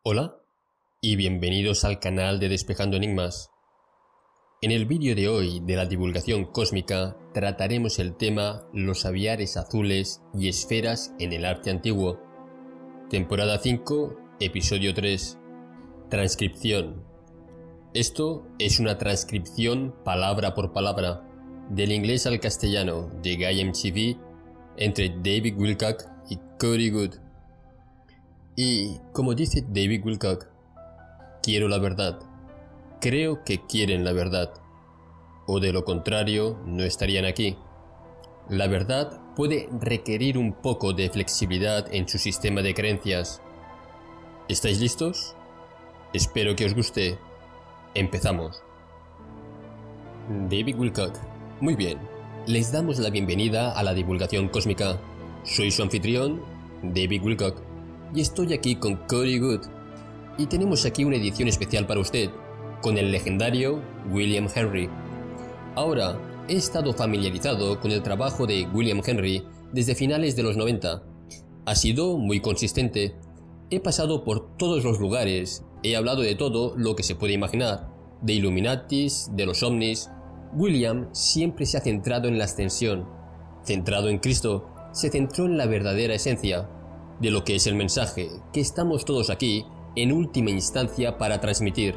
Hola y bienvenidos al canal de Despejando Enigmas. En el vídeo de hoy de la divulgación cósmica trataremos el tema Los aviares azules y esferas en el arte antiguo. Temporada 5, episodio 3. Transcripción. Esto es una transcripción palabra por palabra del inglés al castellano de GuyMTV entre David Wilcock y Cody Good. Y, como dice David Wilcock, quiero la verdad, creo que quieren la verdad, o de lo contrario no estarían aquí. La verdad puede requerir un poco de flexibilidad en su sistema de creencias. ¿Estáis listos? Espero que os guste. Empezamos. David Wilcock. Muy bien, les damos la bienvenida a la divulgación cósmica. Soy su anfitrión, David Wilcock. Y estoy aquí con Cody Good, y tenemos aquí una edición especial para usted, con el legendario William Henry. Ahora, he estado familiarizado con el trabajo de William Henry desde finales de los 90. Ha sido muy consistente. He pasado por todos los lugares, he hablado de todo lo que se puede imaginar, de Illuminatis, de los ovnis. William siempre se ha centrado en la ascensión, centrado en Cristo, se centró en la verdadera esencia de lo que es el mensaje que estamos todos aquí en última instancia para transmitir.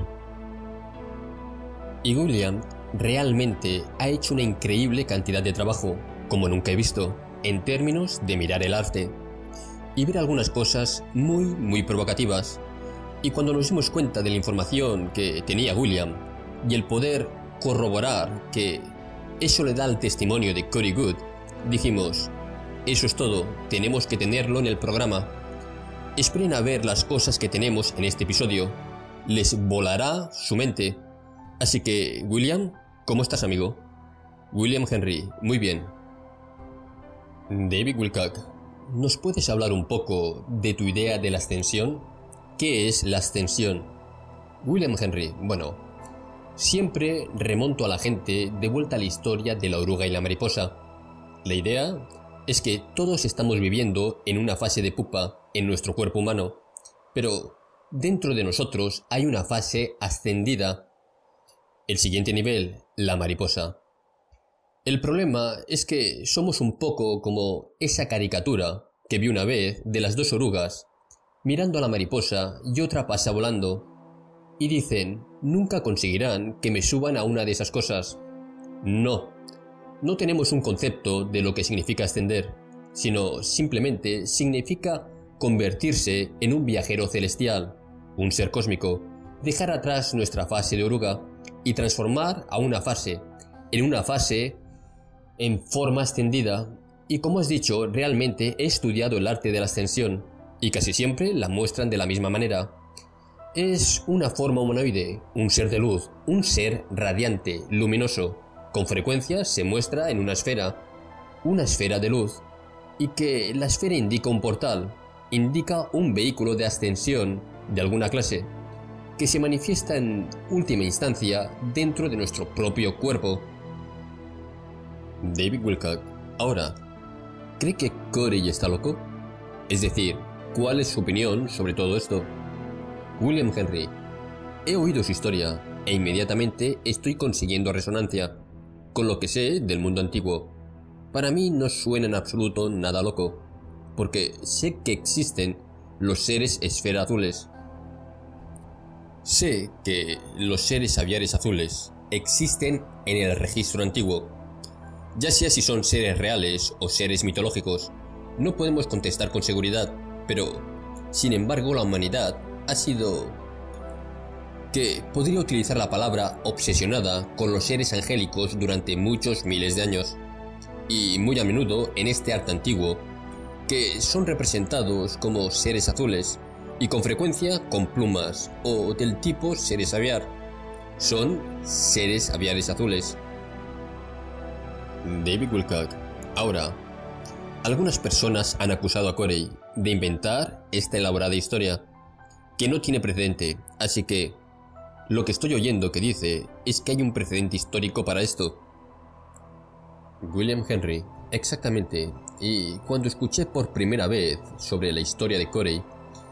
Y William realmente ha hecho una increíble cantidad de trabajo, como nunca he visto, en términos de mirar el arte y ver algunas cosas muy provocativas. Y cuando nos dimos cuenta de la información que tenía William y el poder corroborar que eso le da el testimonio de Cody Good, dijimos: eso es todo, tenemos que tenerlo en el programa. Esperen a ver las cosas que tenemos en este episodio. Les volará su mente. Así que, William, ¿cómo estás, amigo? William Henry, muy bien. David Wilcock, ¿nos puedes hablar un poco de tu idea de la ascensión? ¿Qué es la ascensión? William Henry, bueno, siempre remonto a la gente de vuelta a la historia de la oruga y la mariposa. La idea es que todos estamos viviendo en una fase de pupa en nuestro cuerpo humano, pero dentro de nosotros hay una fase ascendida. El siguiente nivel, la mariposa. El problema es que somos un poco como esa caricatura que vi una vez de las dos orugas, mirando a la mariposa y otra pasa volando, y dicen: nunca conseguirán que me suban a una de esas cosas. No tenemos un concepto de lo que significa ascender, sino simplemente significa convertirse en un viajero celestial, un ser cósmico, dejar atrás nuestra fase de oruga y transformar a una fase en forma ascendida. Y como has dicho, realmente he estudiado el arte de la ascensión y casi siempre la muestran de la misma manera. Es una forma humanoide, un ser de luz, un ser radiante, luminoso. Con frecuencia se muestra en una esfera de luz, y que la esfera indica un portal, indica un vehículo de ascensión de alguna clase, que se manifiesta en última instancia dentro de nuestro propio cuerpo. David Wilcock, ahora, ¿cree que Cody está loco? Es decir, ¿cuál es su opinión sobre todo esto? William Henry, he oído su historia e inmediatamente estoy consiguiendo resonancia con lo que sé del mundo antiguo. Para mí no suena en absoluto nada loco, porque sé que existen los seres esfera azules. Sé que los seres aviares azules existen en el registro antiguo. Ya sea si son seres reales o seres mitológicos, no podemos contestar con seguridad, pero, sin embargo, la humanidad ha sido, que podría utilizar la palabra, obsesionada con los seres angélicos durante muchos miles de años, y muy a menudo en este arte antiguo, que son representados como seres azules, y con frecuencia con plumas, o del tipo seres aviar. Son seres aviares azules. David Wilcock, ahora, algunas personas han acusado a Corey de inventar esta elaborada historia, que no tiene precedente, así que lo que estoy oyendo que dice es que hay un precedente histórico para esto. William Henry, exactamente, y cuando escuché por primera vez sobre la historia de Corey,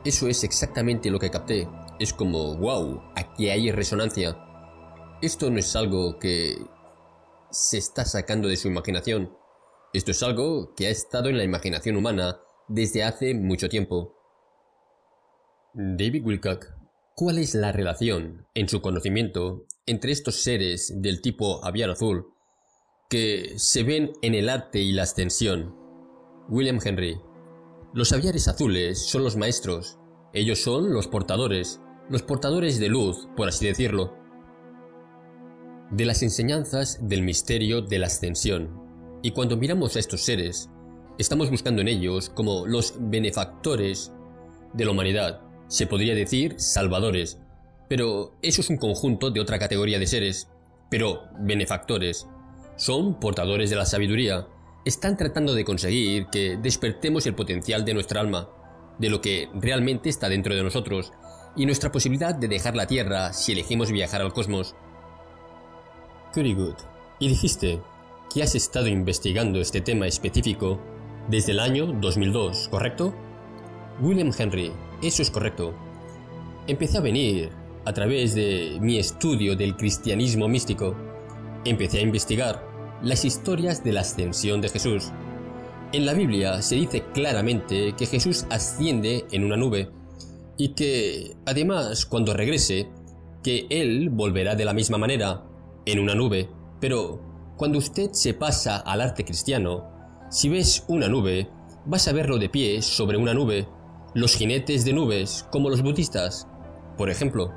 Eso es exactamente lo que capté. Es como, wow, aquí hay resonancia. Esto no es algo que se está sacando de su imaginación. Esto es algo que ha estado en la imaginación humana desde hace mucho tiempo. David Wilcock, ¿cuál es la relación, en su conocimiento, entre estos seres del tipo aviar azul que se ven en el arte y la ascensión? William Henry. Los aviares azules son los maestros. Ellos son los portadores de luz, por así decirlo, de las enseñanzas del misterio de la ascensión. Y cuando miramos a estos seres, estamos buscando en ellos como los benefactores de la humanidad. Se podría decir salvadores, pero eso es un conjunto de otra categoría de seres. Pero benefactores son portadores de la sabiduría. Están tratando de conseguir que despertemos el potencial de nuestra alma, de lo que realmente está dentro de nosotros, y nuestra posibilidad de dejar la Tierra si elegimos viajar al cosmos. Very good. Y dijiste que has estado investigando este tema específico desde el año 2002, ¿correcto? William Henry, eso es correcto. Empecé a venir a través de mi estudio del cristianismo místico. Empecé a investigar las historias de la ascensión de Jesús. En la Biblia se dice claramente que Jesús asciende en una nube y que, además, cuando regrese, que Él volverá de la misma manera, en una nube. Pero cuando usted se pasa al arte cristiano, si ves una nube, vas a verlo de pie sobre una nube, los jinetes de nubes, como los budistas, por ejemplo.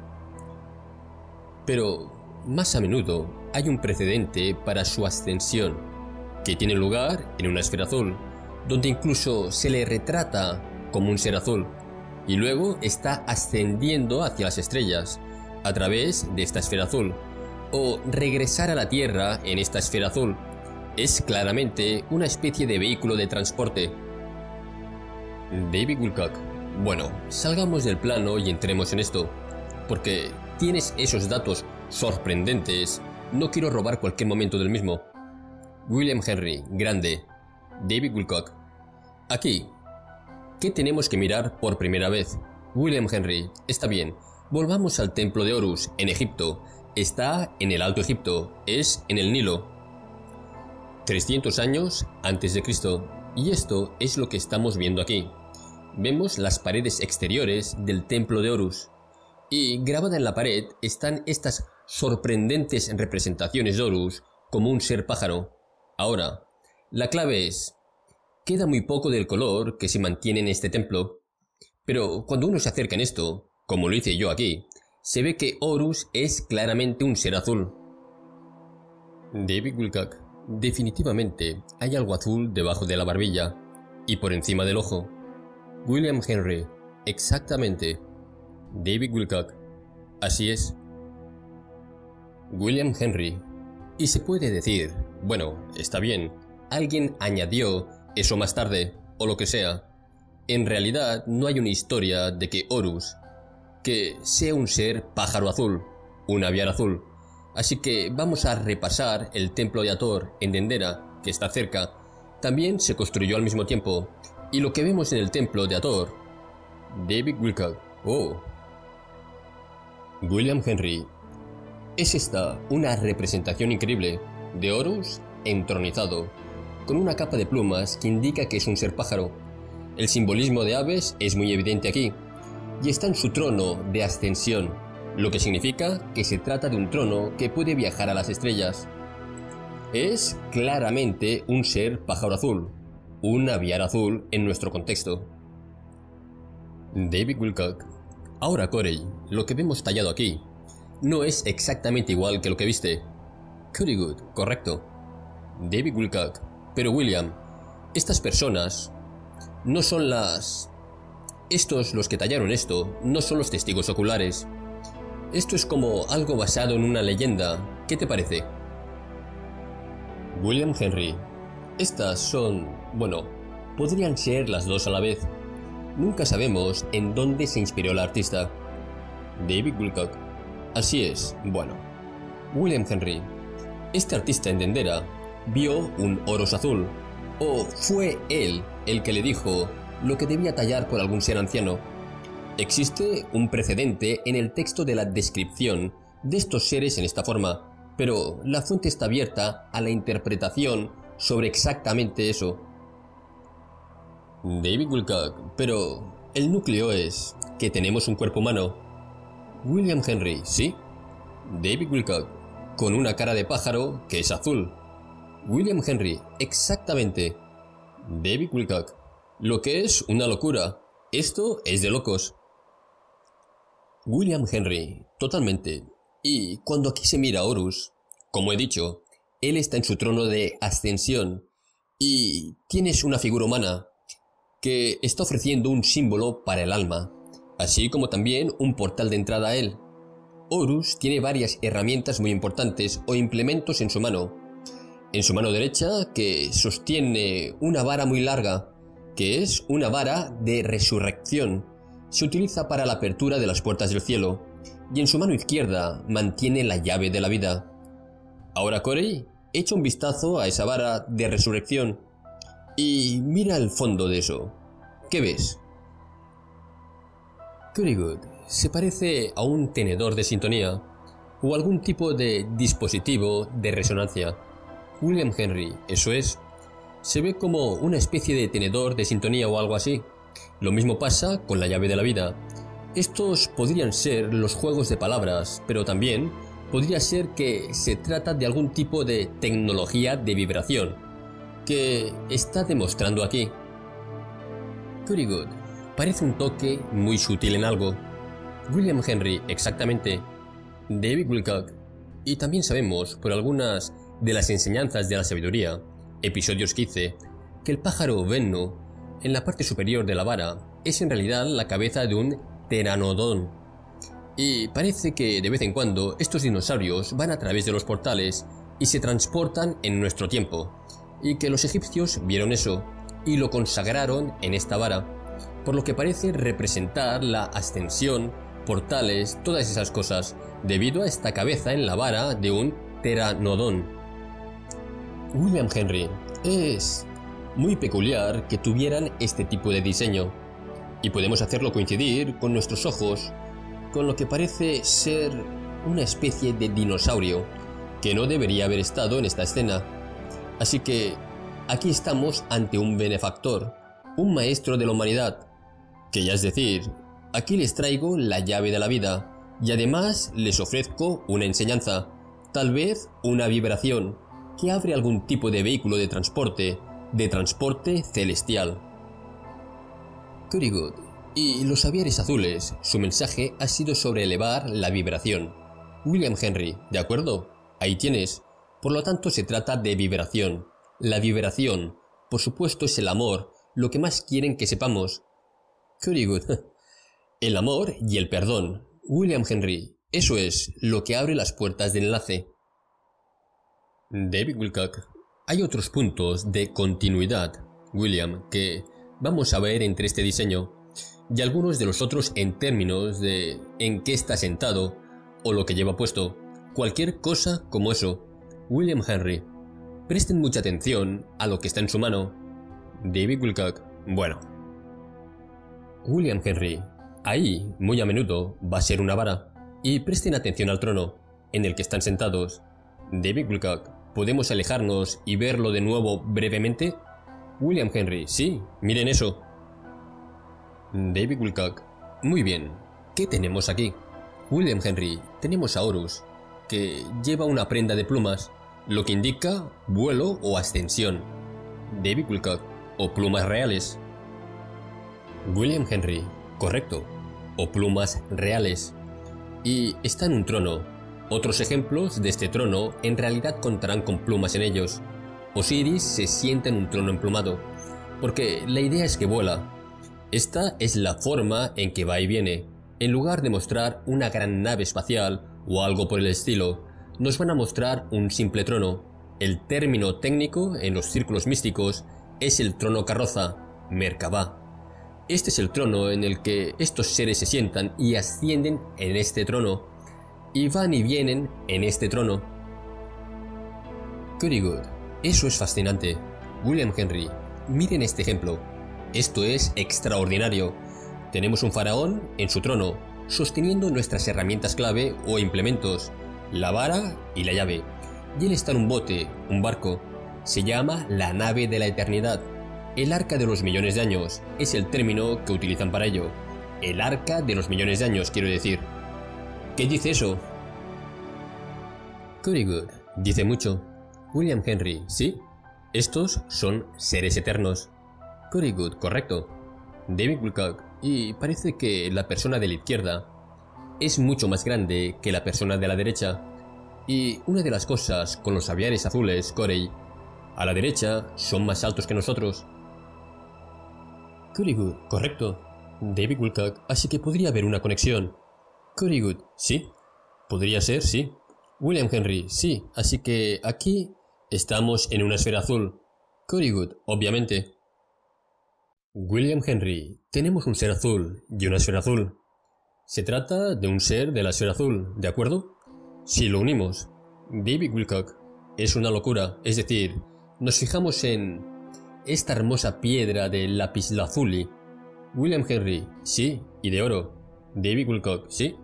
Pero más a menudo hay un precedente para su ascensión, que tiene lugar en una esfera azul, donde incluso se le retrata como un ser azul, y luego está ascendiendo hacia las estrellas, a través de esta esfera azul, o regresar a la Tierra en esta esfera azul. Es claramente una especie de vehículo de transporte. David Wilcock. Bueno, salgamos del plano y entremos en esto, porque tienes esos datos sorprendentes. No quiero robar cualquier momento del mismo. William Henry, grande. David Wilcock. Aquí, ¿qué tenemos que mirar por primera vez? William Henry, está bien. Volvamos al templo de Horus, en Egipto. Está en el Alto Egipto, es en el Nilo. 300 años antes de Cristo. Y esto es lo que estamos viendo aquí. Vemos las paredes exteriores del templo de Horus. Y grabada en la pared están estas sorprendentes representaciones de Horus como un ser pájaro. Ahora, la clave es: queda muy poco del color que se mantiene en este templo. Pero cuando uno se acerca en esto, como lo hice yo aquí, se ve que Horus es claramente un ser azul. David Wilcock. Definitivamente hay algo azul debajo de la barbilla y por encima del ojo. William Henry. Exactamente. David Wilcock. Así es. William Henry. Y se puede decir, bueno, está bien, alguien añadió eso más tarde, o lo que sea. En realidad no hay una historia de que Horus, que sea un ser pájaro azul, un aviar azul. Así que vamos a repasar el templo de Hathor en Dendera, que está cerca. También se construyó al mismo tiempo. Y lo que vemos en el templo de Hathor. David Wilcock. Oh. William Henry. Es esta una representación increíble de Horus entronizado, con una capa de plumas que indica que es un ser pájaro. El simbolismo de aves es muy evidente aquí, y está en su trono de ascensión, lo que significa que se trata de un trono que puede viajar a las estrellas. Es claramente un ser pájaro azul, un aviar azul en nuestro contexto. David Wilcock. Ahora, Corey, lo que vemos tallado aquí no es exactamente igual que lo que viste. Very good, correcto. David Wilcock. Pero William, estas personas no son las... Estos, los que tallaron esto, no son los testigos oculares. Esto es como algo basado en una leyenda. ¿Qué te parece? William Henry. Estas son... bueno, podrían ser las dos a la vez. Nunca sabemos en dónde se inspiró el artista. David Wilcock. Así es, bueno. William Henry. Este artista en Dendera vio un Horus azul. ¿O fue él el que le dijo lo que debía tallar por algún ser anciano? Existe un precedente en el texto de la descripción de estos seres en esta forma, pero la fuente está abierta a la interpretación sobre exactamente eso. David Wilcock, pero el núcleo es que tenemos un cuerpo humano. William Henry, ¿sí? David Wilcock, con una cara de pájaro que es azul. William Henry, exactamente. David Wilcock, lo que es una locura. Esto es de locos. William Henry, totalmente. Y cuando aquí se mira a Horus, como he dicho, él está en su trono de ascensión y tienes una figura humana que está ofreciendo un símbolo para el alma, así como también un portal de entrada a él. Horus tiene varias herramientas muy importantes o implementos en su mano. En su mano derecha, que sostiene una vara muy larga, que es una vara de resurrección. Se utiliza para la apertura de las puertas del cielo, y en su mano izquierda mantiene la llave de la vida. Ahora, Corey, echa un vistazo a esa vara de resurrección y mira el fondo de eso. ¿Qué ves? Currywood se parece a un tenedor de sintonía o algún tipo de dispositivo de resonancia. William Henry, eso es. Se ve como una especie de tenedor de sintonía o algo así. Lo mismo pasa con la llave de la vida. Estos podrían ser los juegos de palabras, pero también podría ser que se trata de algún tipo de tecnología de vibración que está demostrando aquí. Currywood parece un toque muy sutil en algo. William Henry, exactamente. David Wilcock. Y también sabemos, por algunas de las enseñanzas de la sabiduría, episodios que hice, que el pájaro Vennu, en la parte superior de la vara, es en realidad la cabeza de un pteranodón. Y parece que de vez en cuando estos dinosaurios van a través de los portales y se transportan en nuestro tiempo, y que los egipcios vieron eso y lo consagraron en esta vara, por lo que parece representar la ascensión, portales, todas esas cosas, debido a esta cabeza en la vara de un pteranodón. William Henry, es muy peculiar que tuvieran este tipo de diseño, y podemos hacerlo coincidir con nuestros ojos, con lo que parece ser una especie de dinosaurio, que no debería haber estado en esta escena. Así que aquí estamos ante un benefactor, un maestro de la humanidad, que ya es decir, aquí les traigo la llave de la vida, y además les ofrezco una enseñanza, tal vez una vibración, que abre algún tipo de vehículo de transporte celestial. Currywood y los Avieres Azules, su mensaje ha sido sobre elevar la vibración. William Henry, ¿de acuerdo? Ahí tienes. Por lo tanto se trata de vibración. La vibración, por supuesto, es el amor, lo que más quieren que sepamos. Currywood. El amor y el perdón. William Henry, eso es lo que abre las puertas del enlace. David Wilcock. Hay otros puntos de continuidad, William, que vamos a ver entre este diseño, y algunos de los otros en términos de en qué está sentado o lo que lleva puesto, cualquier cosa como eso. William Henry, presten mucha atención a lo que está en su mano. David Wilcock, bueno. William Henry, ahí, muy a menudo, va a ser una vara, y presten atención al trono en el que están sentados. David Wilcock, ¿podemos alejarnos y verlo de nuevo brevemente? William Henry, sí, miren eso. David Wilcock, muy bien, ¿qué tenemos aquí? William Henry, tenemos a Horus, que lleva una prenda de plumas, lo que indica vuelo o ascensión. David Wilcock, o plumas reales. William Henry, correcto, o plumas reales. Y está en un trono. Otros ejemplos de este trono en realidad contarán con plumas en ellos. Osiris se sienta en un trono emplumado, porque la idea es que vuela. Esta es la forma en que va y viene. En lugar de mostrar una gran nave espacial o algo por el estilo, nos van a mostrar un simple trono. El término técnico en los círculos místicos es el trono carroza, Merkabah. Este es el trono en el que estos seres se sientan y ascienden en este trono, y van y vienen en este trono. Currywood, eso es fascinante. William Henry, miren este ejemplo. Esto es extraordinario. Tenemos un faraón en su trono, sosteniendo nuestras herramientas clave o implementos, la vara y la llave. Y él está en un bote, un barco. Se llama la nave de la eternidad. El arca de los millones de años es el término que utilizan para ello. El arca de los millones de años, quiero decir. ¿Qué dice eso? Currygood dice mucho. William Henry, ¿sí? Estos son seres eternos. Currygood, correcto. David Wilcock, y parece que la persona de la izquierda es mucho más grande que la persona de la derecha. Y una de las cosas con los aviares azules, Corey, a la derecha son más altos que nosotros. Currygood, correcto. David Wilcock, así que podría haber una conexión. Currygood, sí. Podría ser, sí. William Henry, sí. Así que aquí estamos en una esfera azul. Currygood, obviamente. William Henry, tenemos un ser azul y una esfera azul. Se trata de un ser de la esfera azul, ¿de acuerdo? Si lo unimos. David Wilcock, es una locura, es decir, nos fijamos en esta hermosa piedra de lapislázuli. William Henry, sí, y de oro. David Wilcock, sí.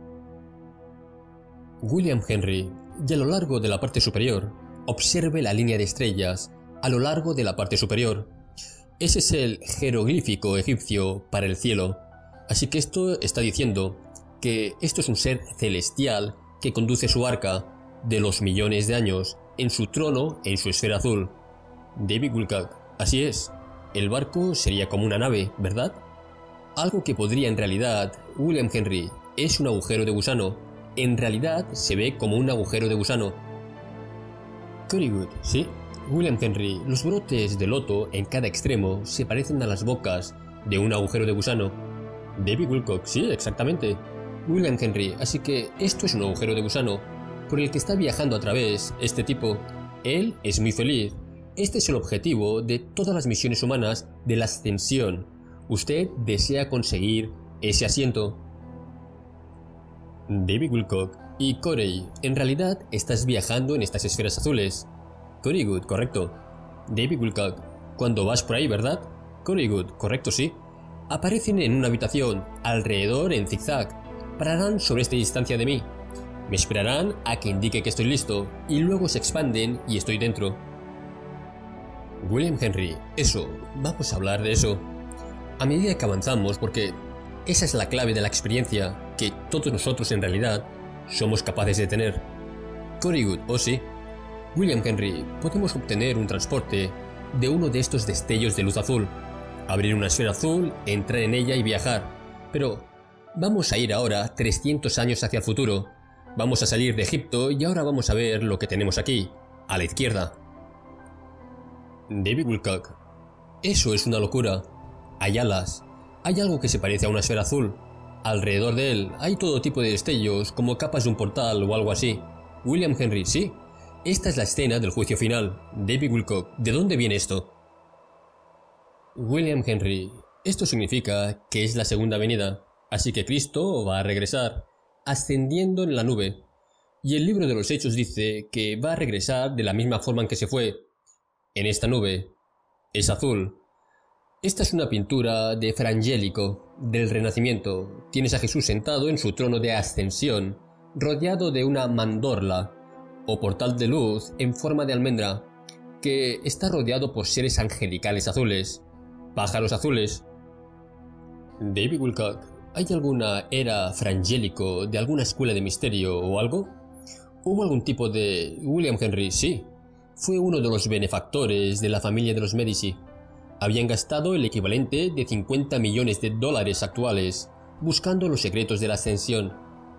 William Henry, y a lo largo de la parte superior, observe la línea de estrellas a lo largo de la parte superior. Ese es el jeroglífico egipcio para el cielo. Así que esto está diciendo que esto es un ser celestial que conduce su arca de los millones de años en su trono en su esfera azul. David Wilcock, así es. El barco sería como una nave, ¿verdad? Algo que podría en realidad, William Henry, es un agujero de gusano. En realidad se ve como un agujero de gusano. Currygood, sí. William Henry, los brotes de loto en cada extremo se parecen a las bocas de un agujero de gusano. David Wilcock, sí, exactamente. William Henry, así que esto es un agujero de gusano por el que está viajando a través este tipo. Él es muy feliz. Este es el objetivo de todas las misiones humanas de la ascensión. Usted desea conseguir ese asiento. David Wilcock y Corey, en realidad estás viajando en estas esferas azules. Currygood, correcto. David Wilcock, cuando vas por ahí, ¿verdad? Currygood, correcto, sí. Aparecen en una habitación, alrededor en zigzag. Pararán sobre esta distancia de mí. Me esperarán a que indique que estoy listo, y luego se expanden y estoy dentro. William Henry, eso, vamos a hablar de eso. A medida que avanzamos, porque esa es la clave de la experiencia que todos nosotros en realidad somos capaces de tener. Currygood, oh sí. William Henry, podemos obtener un transporte de uno de estos destellos de luz azul, abrir una esfera azul, entrar en ella y viajar. Pero vamos a ir ahora 300 años hacia el futuro. Vamos a salir de Egipto y ahora vamos a ver lo que tenemos aquí, a la izquierda. David Wilcock, eso es una locura. Hay alas, hay algo que se parece a una esfera azul. Alrededor de él hay todo tipo de destellos, como capas de un portal o algo así. William Henry, sí. Esta es la escena del juicio final. David Wilcock, ¿de dónde viene esto? William Henry, esto significa que es la segunda venida, así que Cristo va a regresar, ascendiendo en la nube. Y el libro de los Hechos dice que va a regresar de la misma forma en que se fue. En esta nube. Es azul. Esta es una pintura de Frangélico, del Renacimiento. Tienes a Jesús sentado en su trono de ascensión, rodeado de una mandorla, o portal de luz en forma de almendra, que está rodeado por seres angelicales azules, pájaros azules. David Wilcock, ¿hay alguna era frangélico de alguna escuela de misterio o algo? ¿Hubo algún tipo de... William Henry, sí. Fue uno de los benefactores de la familia de los Medici. Habían gastado el equivalente de 50 millones de dólares actuales buscando los secretos de la ascensión.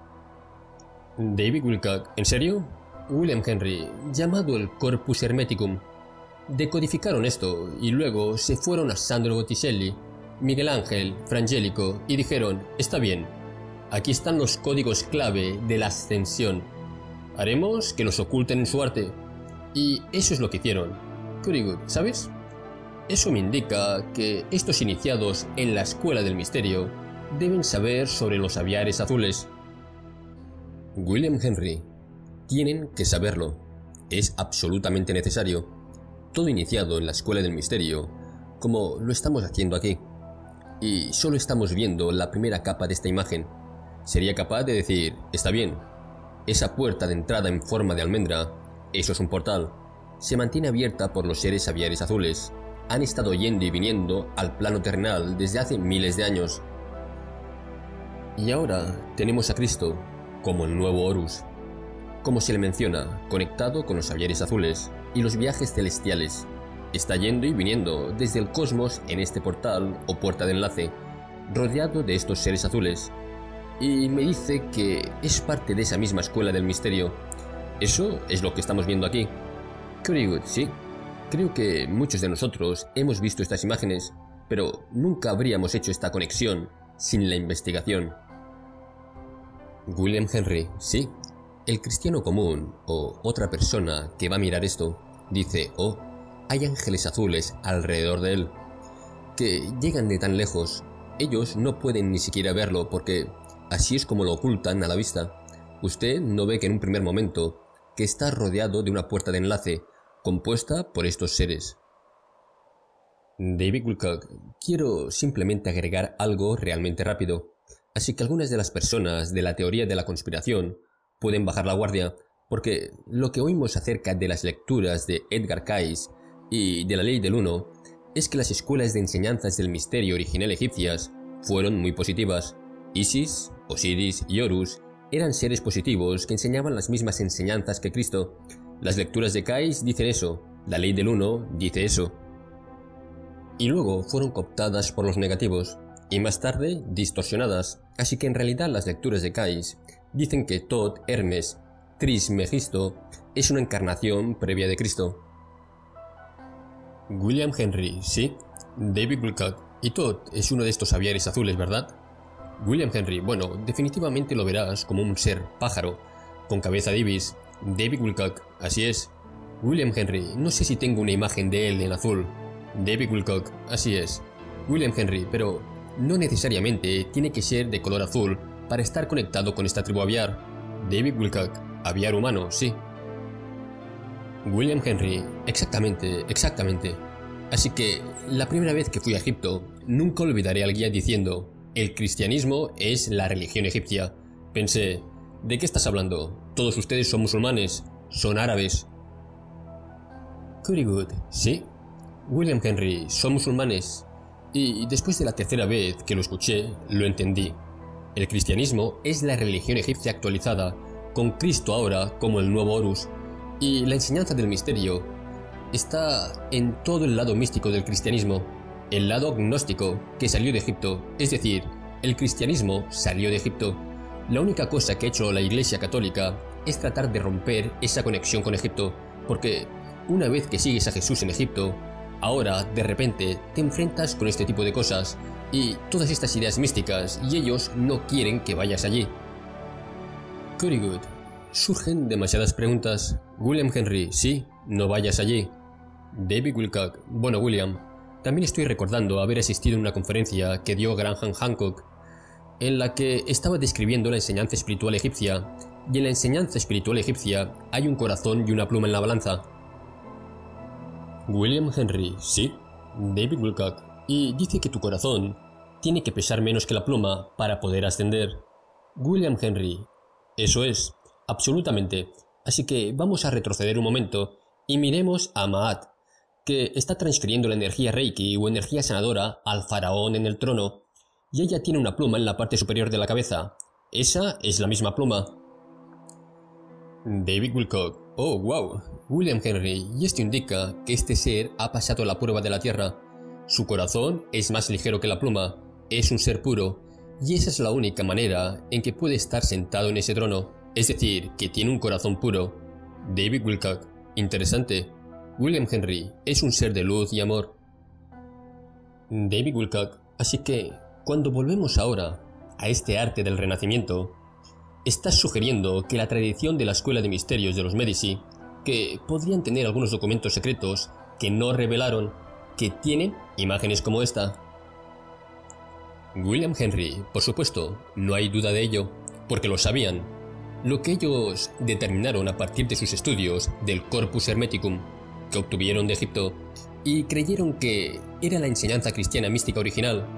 David Wilcock, ¿en serio? William Henry, llamado el Corpus Hermeticum. Decodificaron esto y luego se fueron a Sandro Botticelli, Miguel Ángel, Frangélico y dijeron, está bien, aquí están los códigos clave de la ascensión. Haremos que los oculten en su arte. Y eso es lo que hicieron. Currygood, ¿sabes? Eso me indica que estos iniciados en la escuela del misterio deben saber sobre los aviares azules. William Henry, tienen que saberlo. Es absolutamente necesario. Todo iniciado en la escuela del misterio, como lo estamos haciendo aquí. y solo estamos viendo la primera capa de esta imagen. Sería capaz de decir, está bien, esa puerta de entrada en forma de almendra, eso es un portal, se mantiene abierta por los seres aviares azules. Han estado yendo y viniendo al plano terrenal desde hace miles de años. Y ahora tenemos a Cristo como el nuevo Horus, como se le menciona, conectado con los aviares azules y los viajes celestiales. Está yendo y viniendo desde el cosmos en este portal o puerta de enlace, rodeado de estos seres azules. Y me dice que es parte de esa misma escuela del misterio. Eso es lo que estamos viendo aquí. Curry, sí. Creo que muchos de nosotros hemos visto estas imágenes, pero nunca habríamos hecho esta conexión sin la investigación. William Henry, sí. El cristiano común o otra persona que va a mirar esto dice, oh, hay ángeles azules alrededor de él, que llegan de tan lejos. Ellos no pueden ni siquiera verlo porque así es como lo ocultan a la vista. Usted no ve que en un primer momento que está rodeado de una puerta de enlace compuesta por estos seres. David Wilcock, quiero simplemente agregar algo realmente rápido. Así que algunas de las personas de la teoría de la conspiración pueden bajar la guardia, porque lo que oímos acerca de las lecturas de Edgar Cayce y de la ley del uno es que las escuelas de enseñanzas del misterio original egipcias fueron muy positivas. Isis, Osiris y Horus eran seres positivos que enseñaban las mismas enseñanzas que Cristo. Las lecturas de Cayce dicen eso, la ley del uno dice eso. Y luego fueron cooptadas por los negativos, y más tarde distorsionadas, así que en realidad las lecturas de Cayce dicen que Thoth, Hermes, Trismegisto es una encarnación previa de Cristo. William Henry, sí. David Wilcock, y Thoth es uno de estos aviares azules, ¿verdad? William Henry, bueno, definitivamente lo verás como un ser pájaro, con cabeza de ibis. David Wilcock, así es. William Henry, no sé si tengo una imagen de él en azul. David Wilcock, así es. William Henry, pero no necesariamente tiene que ser de color azul para estar conectado con esta tribu aviar. David Wilcock, aviar humano, sí. William Henry, exactamente. Así que, la primera vez que fui a Egipto, nunca olvidaré al guía diciendo, el cristianismo es la religión egipcia. Pensé, ¿de qué estás hablando? Todos ustedes son musulmanes, son árabes. Very good, sí. William Henry, son musulmanes. Y después de la tercera vez que lo escuché, lo entendí. El cristianismo es la religión egipcia actualizada, con Cristo ahora como el nuevo Horus. Y la enseñanza del misterio está en todo el lado místico del cristianismo, el lado gnóstico que salió de Egipto, es decir, el cristianismo salió de Egipto. La única cosa que ha hecho la Iglesia Católica es tratar de romper esa conexión con Egipto, porque una vez que sigues a Jesús en Egipto, ahora de repente te enfrentas con este tipo de cosas y todas estas ideas místicas y ellos no quieren que vayas allí. Very good. Surgen demasiadas preguntas. William Henry, sí, no vayas allí. David Wilcock, bueno William, también estoy recordando haber asistido a una conferencia que dio Graham Hancock, en la que estaba describiendo la enseñanza espiritual egipcia, y en la enseñanza espiritual egipcia hay un corazón y una pluma en la balanza. William Henry, sí. David Wilcock, y dice que tu corazón tiene que pesar menos que la pluma para poder ascender. William Henry, eso es. Absolutamente. Así que vamos a retroceder un momento y miremos a Maat, que está transfiriendo la energía Reiki o energía sanadora al faraón en el trono, y ella tiene una pluma en la parte superior de la cabeza. Esa es la misma pluma. David Wilcock, oh wow, William Henry, y esto indica que este ser ha pasado la prueba de la tierra. Su corazón es más ligero que la pluma, es un ser puro, y esa es la única manera en que puede estar sentado en ese trono. Es decir, que tiene un corazón puro. David Wilcock, interesante. William Henry es un ser de luz y amor. David Wilcock, así que, cuando volvemos ahora a este arte del Renacimiento, estás sugiriendo que la tradición de la Escuela de Misterios de los Medici, que podrían tener algunos documentos secretos que no revelaron, que tienen imágenes como esta. William Henry, por supuesto, no hay duda de ello, porque lo sabían. Lo que ellos determinaron a partir de sus estudios del Corpus Hermeticum, que obtuvieron de Egipto, y creyeron que era la enseñanza cristiana mística original.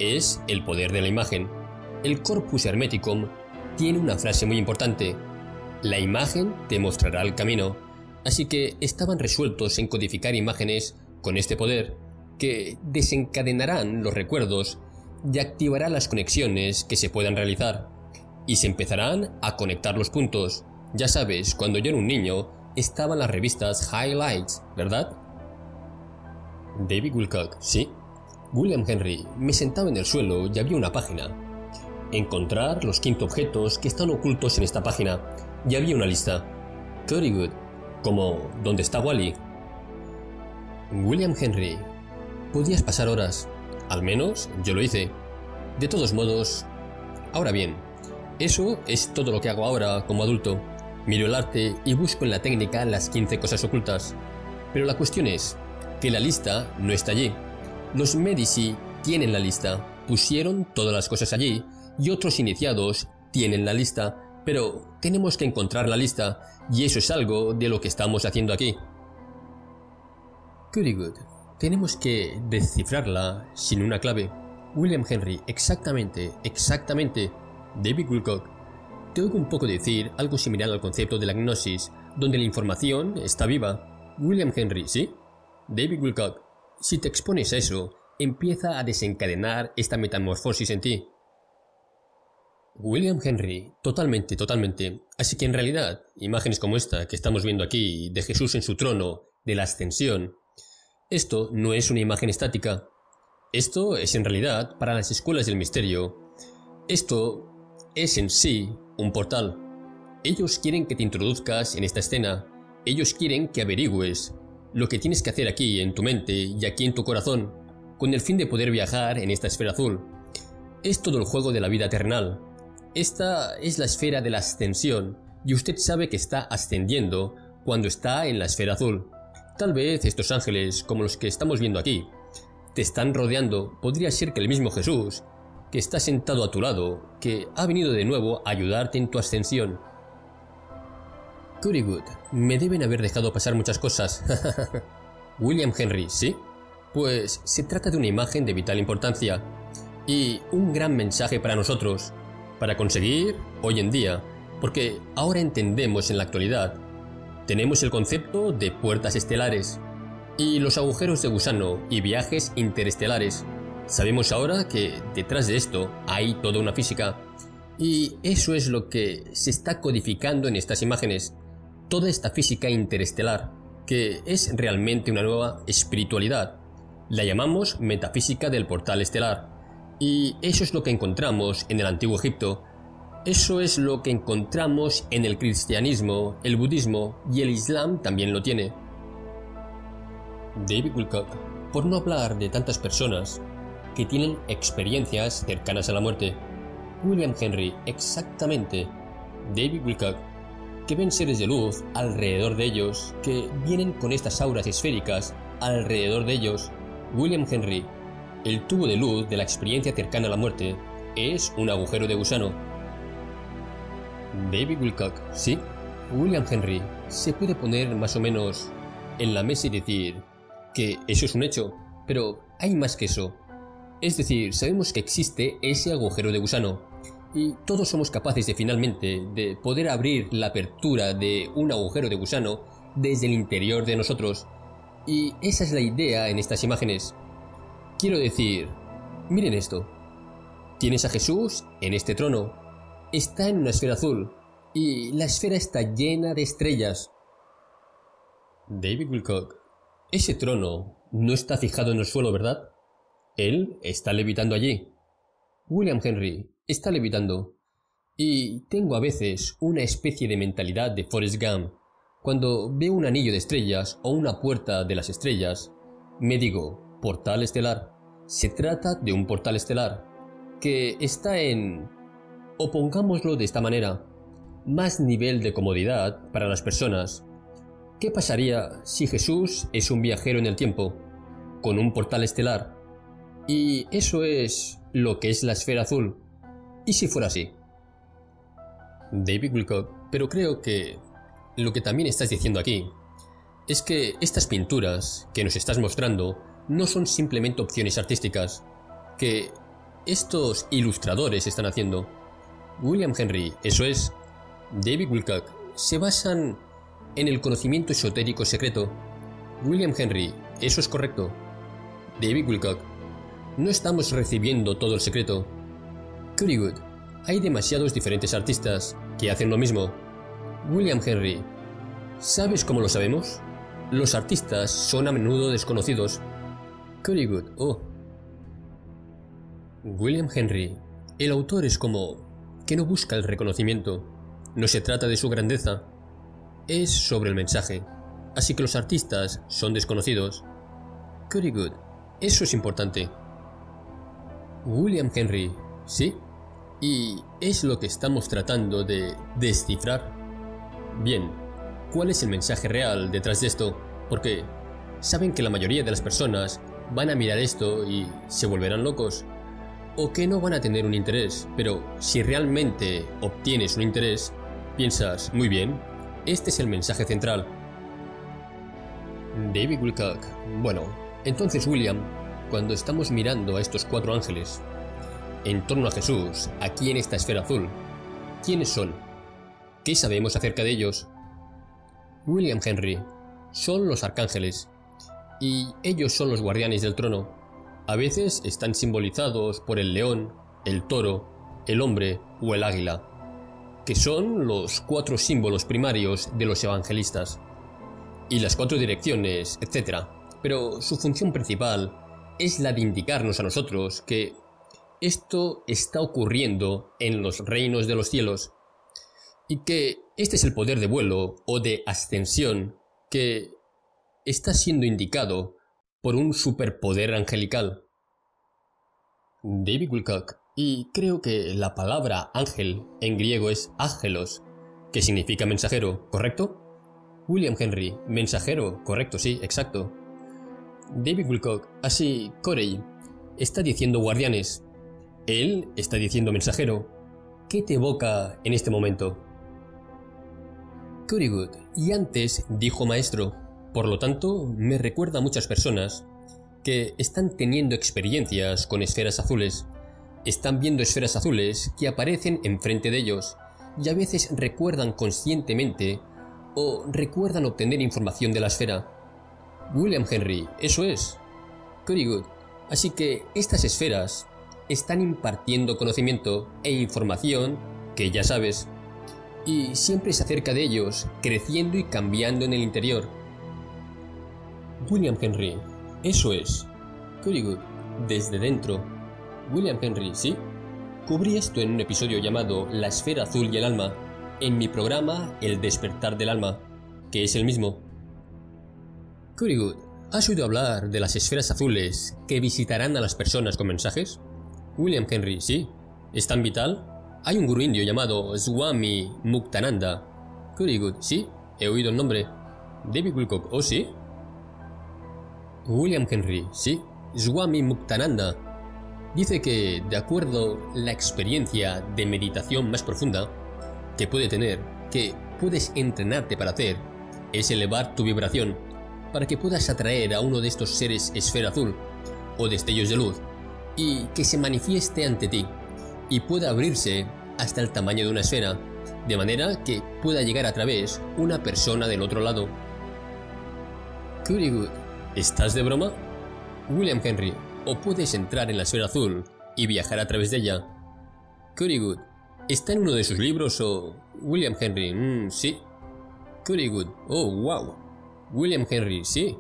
es el poder de la imagen. El Corpus Hermeticum tiene una frase muy importante: la imagen te mostrará el camino. Así que estaban resueltos en codificar imágenes con este poder, que desencadenarán los recuerdos y activará las conexiones que se puedan realizar, y se empezarán a conectar los puntos. Ya sabes, cuando yo era un niño, estaban las revistas Highlights, ¿verdad? David Wilcock, sí. William Henry, me sentaba en el suelo y había una página. Encontrar los 15 objetos que están ocultos en esta página, y había una lista. Very good. Como ¿dónde está Wally? William Henry, podías pasar horas. Al menos yo lo hice. De todos modos, ahora bien, eso es todo lo que hago ahora como adulto. Miro el arte y busco en la técnica las 15 cosas ocultas. Pero la cuestión es que la lista no está allí. Los Medici tienen la lista, pusieron todas las cosas allí, y otros iniciados tienen la lista, pero tenemos que encontrar la lista, y eso es algo de lo que estamos haciendo aquí. Very good. Tenemos que descifrarla sin una clave. William Henry, exactamente. David Wilcock, te oigo un poco decir algo similar al concepto de la gnosis, donde la información está viva. William Henry, ¿sí? David Wilcock, si te expones a eso, empieza a desencadenar esta metamorfosis en ti. William Henry, totalmente. Así que en realidad, imágenes como esta que estamos viendo aquí, de Jesús en su trono, de la ascensión, esto no es una imagen estática. Esto es en realidad para las escuelas del misterio. Esto es en sí un portal. Ellos quieren que te introduzcas en esta escena. Ellos quieren que averigües lo que tienes que hacer aquí en tu mente y aquí en tu corazón, con el fin de poder viajar en esta esfera azul. Es todo el juego de la vida terrenal. Esta es la esfera de la ascensión, y usted sabe que está ascendiendo cuando está en la esfera azul. Tal vez estos ángeles, como los que estamos viendo aquí, te están rodeando. Podría ser que el mismo Jesús, que está sentado a tu lado, que ha venido de nuevo a ayudarte en tu ascensión. Very good. Me deben haber dejado pasar muchas cosas. William Henry, ¿sí? Pues se trata de una imagen de vital importancia y un gran mensaje para nosotros, para conseguir hoy en día, porque ahora entendemos en la actualidad. Tenemos el concepto de puertas estelares y los agujeros de gusano y viajes interestelares. Sabemos ahora que detrás de esto hay toda una física, y eso es lo que se está codificando en estas imágenes. Toda esta física interestelar, que es realmente una nueva espiritualidad. La llamamos metafísica del portal estelar, y eso es lo que encontramos en el Antiguo Egipto. Eso es lo que encontramos en el cristianismo, el budismo, y el islam también lo tiene. David Wilcock, por no hablar de tantas personas que tienen experiencias cercanas a la muerte. William Henry, exactamente. David Wilcock, que ven seres de luz alrededor de ellos, que vienen con estas auras esféricas alrededor de ellos. William Henry, el tubo de luz de la experiencia cercana a la muerte es un agujero de gusano. David Wilcock, sí. William Henry, se puede poner más o menos en la mesa y decir que eso es un hecho, pero hay más que eso. Es decir, sabemos que existe ese agujero de gusano, y todos somos capaces de finalmente de poder abrir la apertura de un agujero de gusano desde el interior de nosotros. Y esa es la idea en estas imágenes. Quiero decir, miren esto. Tienes a Jesús en este trono. Está en una esfera azul, y la esfera está llena de estrellas. David Wilcock, ese trono no está fijado en el suelo, ¿verdad? Él está levitando allí. William Henry está levitando. Y tengo a veces una especie de mentalidad de Forrest Gump. Cuando veo un anillo de estrellas o una puerta de las estrellas, me digo, portal estelar. Se trata de un portal estelar que está en, o pongámoslo de esta manera, más nivel de comodidad para las personas. ¿Qué pasaría si Jesús es un viajero en el tiempo, con un portal estelar? Y eso es lo que es la esfera azul. ¿Y si fuera así? David Wilcock, pero creo que lo que también estás diciendo aquí es que estas pinturas que nos estás mostrando no son simplemente opciones artísticas, que estos ilustradores están haciendo. William Henry, eso es. David Wilcock, se basan en el conocimiento esotérico secreto. William Henry, eso es correcto. David Wilcock, no estamos recibiendo todo el secreto. Currywood, hay demasiados diferentes artistas que hacen lo mismo. William Henry, ¿sabes cómo lo sabemos? Los artistas son a menudo desconocidos. Currywood, oh. William Henry, el autor es como que no busca el reconocimiento. No se trata de su grandeza. Es sobre el mensaje. Así que los artistas son desconocidos. Currywood, eso es importante. William Henry, ¿sí? Y es lo que estamos tratando de descifrar. Bien, ¿cuál es el mensaje real detrás de esto? Porque saben que la mayoría de las personas van a mirar esto y se volverán locos. O que no van a tener un interés, pero si realmente obtienes un interés, piensas, muy bien, este es el mensaje central. David Wilcock, bueno, entonces William, cuando estamos mirando a estos 4 ángeles, en torno a Jesús, aquí en esta esfera azul, ¿quiénes son? ¿Qué sabemos acerca de ellos? William Henry, son los arcángeles, y ellos son los guardianes del trono. A veces están simbolizados por el león, el toro, el hombre o el águila, que son los 4 símbolos primarios de los evangelistas, y las 4 direcciones, etc. Pero su función principal es la de indicarnos a nosotros que esto está ocurriendo en los reinos de los cielos, y que este es el poder de vuelo o de ascensión que está siendo indicado por un superpoder angelical. David Wilcock, y creo que la palabra ángel en griego es ángelos, que significa mensajero, ¿correcto? William Henry, mensajero, correcto, sí, exacto. David Wilcock, así Corey, está diciendo guardianes. Él está diciendo mensajero. ¿Qué te evoca en este momento? Currywood, y antes dijo maestro. Por lo tanto, me recuerda a muchas personas que están teniendo experiencias con esferas azules. Están viendo esferas azules que aparecen enfrente de ellos y a veces recuerdan conscientemente o recuerdan obtener información de la esfera. William Henry, eso es. Currywood, así que estas esferas están impartiendo conocimiento e información que ya sabes, y siempre se acerca de ellos, creciendo y cambiando en el interior. William Henry, eso es. Currywood, desde dentro. William Henry, ¿sí? Cubrí esto en un episodio llamado La esfera azul y el alma, en mi programa El despertar del alma, que es el mismo. Currywood, ¿has oído hablar de las esferas azules que visitarán a las personas con mensajes? William Henry, ¿sí? ¿Es tan vital? Hay un gurú indio llamado Swami Muktananda. Currywood, ¿sí? He oído el nombre. David Wilcock, ¿oh sí? William Henry, ¿sí? Swami Muktananda dice que, de acuerdo la experiencia de meditación más profunda que puede tener, que puedes entrenarte para hacer, es elevar tu vibración para que puedas atraer a uno de estos seres esfera azul o destellos de luz y que se manifieste ante ti y pueda abrirse hasta el tamaño de una esfera, de manera que pueda llegar a través una persona del otro lado. Currywood, ¿estás de broma? William Henry, o puedes entrar en la esfera azul y viajar a través de ella. Currywood, ¿está en uno de sus libros o...? William Henry, sí. Currywood, oh, wow. William Henry, sí.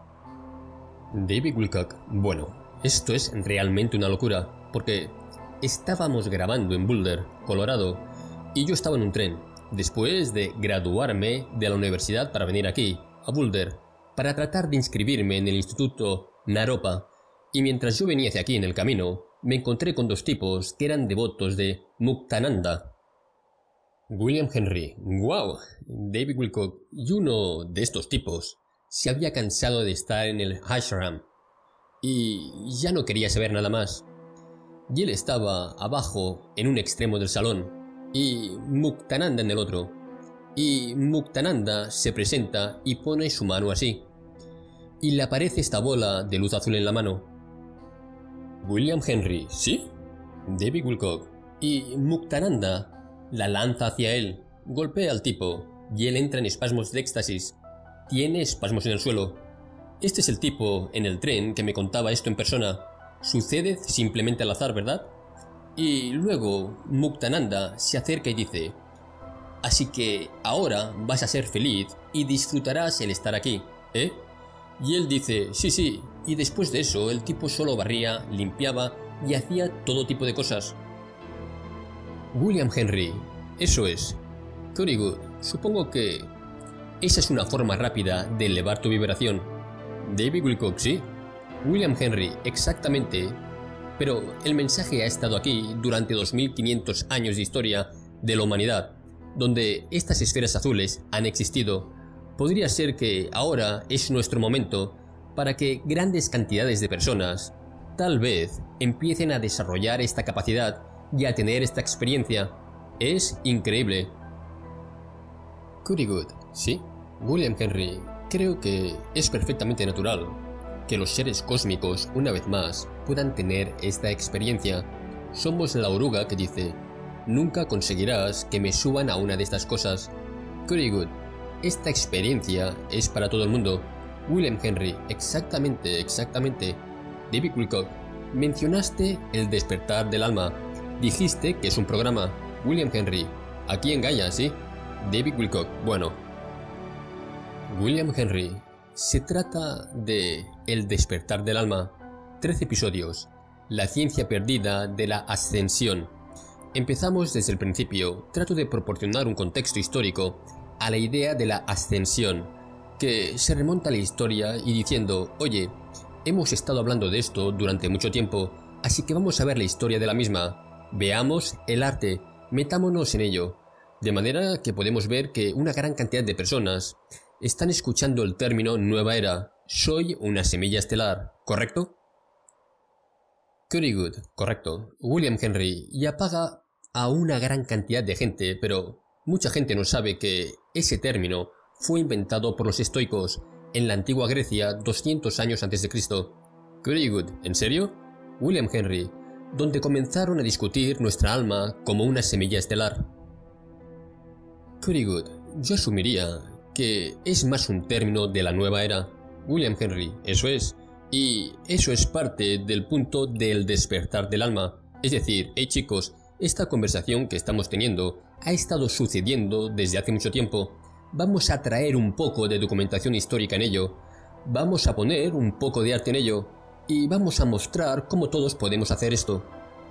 David Wilcock, bueno, esto es realmente una locura, porque estábamos grabando en Boulder, Colorado, y yo estaba en un tren, después de graduarme de la universidad para venir aquí, a Boulder, para tratar de inscribirme en el instituto Naropa, y mientras yo venía hacia aquí en el camino, me encontré con 2 tipos que eran devotos de Muktananda. William Henry, wow, David Wilcock, y uno de estos tipos se había cansado de estar en el ashram y ya no quería saber nada más. Y él estaba abajo en un extremo del salón y Muktananda en el otro. Y Muktananda se presenta y pone su mano así. Y le aparece esta bola de luz azul en la mano. William Henry, ¿sí? David Wilcock. Y Muktananda la lanza hacia él, golpea al tipo, y él entra en espasmos de éxtasis. Tiene espasmos en el suelo. Este es el tipo en el tren que me contaba esto en persona. Sucede simplemente al azar, ¿verdad? Y luego Muktananda se acerca y dice: así que ahora vas a ser feliz y disfrutarás el estar aquí, ¿eh? Y él dice: sí, y después de eso el tipo solo barría, limpiaba y hacía todo tipo de cosas. William Henry, eso es. Very good. Supongo que esa es una forma rápida de elevar tu vibración. David Wilcock, sí. William Henry, exactamente. Pero el mensaje ha estado aquí durante 2500 años de historia de la humanidad, donde estas esferas azules han existido. Podría ser que ahora es nuestro momento para que grandes cantidades de personas tal vez empiecen a desarrollar esta capacidad y a tener esta experiencia. Es increíble. Very good, sí. William Henry, creo que es perfectamente natural que los seres cósmicos, una vez más, puedan tener esta experiencia. Somos la oruga que dice: nunca conseguirás que me suban a una de estas cosas. Very good. Esta experiencia es para todo el mundo. William Henry, exactamente. David Wilcock, mencionaste el despertar del alma. Dijiste que es un programa. William Henry, aquí en Gaia, ¿sí? David Wilcock, bueno. William Henry, se trata de El despertar del alma. 13 episodios. La ciencia perdida de la ascensión. Empezamos desde el principio. Trato de proporcionar un contexto histórico a la idea de la ascensión, que se remonta a la historia y diciendo: oye, hemos estado hablando de esto durante mucho tiempo, así que vamos a ver la historia de la misma. Veamos el arte, metámonos en ello. De manera que podemos ver que una gran cantidad de personas están escuchando el término nueva era. Soy una semilla estelar, ¿correcto? Very good, correcto. William Henry, y apaga a una gran cantidad de gente, pero mucha gente no sabe que ese término fue inventado por los estoicos en la antigua Grecia 200 años antes de Cristo. Very good, ¿en serio? William Henry, donde comenzaron a discutir nuestra alma como una semilla estelar. Very good, yo asumiría que es más un término de la nueva era. William Henry, eso es. Y eso es parte del punto del despertar del alma. Es decir, hey chicos, esta conversación que estamos teniendo ha estado sucediendo desde hace mucho tiempo. Vamos a traer un poco de documentación histórica en ello. Vamos a poner un poco de arte en ello. Y vamos a mostrar cómo todos podemos hacer esto.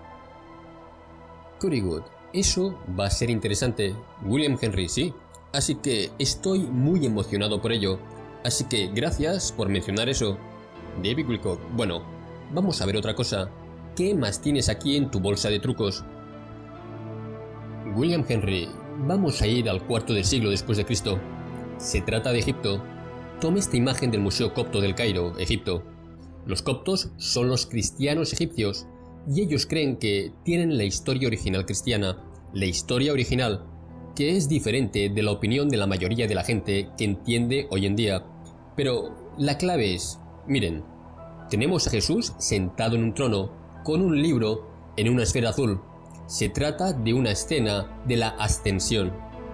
Very good. Eso va a ser interesante. William Henry, sí. Así que estoy muy emocionado por ello. Así que gracias por mencionar eso. David Wilcock, bueno, vamos a ver otra cosa. ¿Qué más tienes aquí en tu bolsa de trucos? William Henry, vamos a ir al cuarto del siglo después de Cristo. Se trata de Egipto. Toma esta imagen del Museo Copto del Cairo, Egipto. Los coptos son los cristianos egipcios, y ellos creen que tienen la historia original cristiana, la historia original, que es diferente de la opinión de la mayoría de la gente que entiende hoy en día. Pero la clave es, miren, tenemos a Jesús sentado en un trono, con un libro en una esfera azul. Se trata de una escena de la ascensión.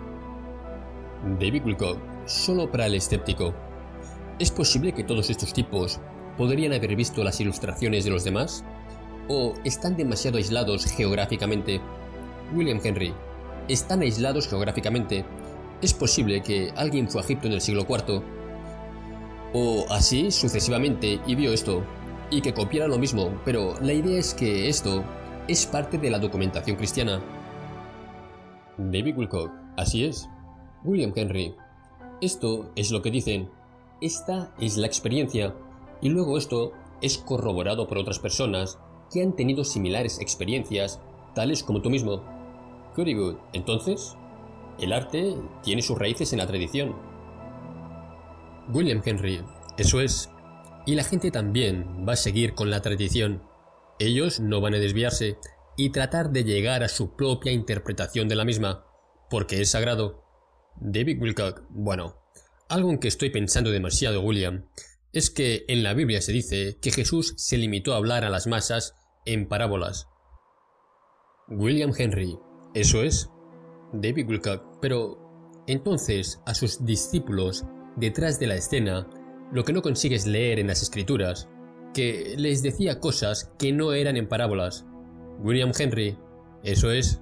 David Wilcock, solo para el escéptico. ¿Es posible que todos estos tipos podrían haber visto las ilustraciones de los demás? ¿O están demasiado aislados geográficamente? William Henry, están aislados geográficamente. Es posible que alguien fue a Egipto en el siglo IV, o así sucesivamente, y vio esto, y que copiara lo mismo, pero la idea es que esto es parte de la documentación cristiana. David Wilcock, así es. William Henry, esto es lo que dicen. Esta es la experiencia, y luego esto es corroborado por otras personas que han tenido similares experiencias, tales como tú mismo. Very good. Entonces, el arte tiene sus raíces en la tradición. William Henry, eso es. Y la gente también va a seguir con la tradición. Ellos no van a desviarse y tratar de llegar a su propia interpretación de la misma, porque es sagrado. David Wilcock, bueno, algo en que estoy pensando demasiado, William, es que en la Biblia se dice que Jesús se limitó a hablar a las masas en parábolas. William Henry. Eso es. David Wilcock. Pero entonces a sus discípulos detrás de la escena lo que no consigues leer en las escrituras, que les decía cosas que no eran en parábolas. William Henry. Eso es.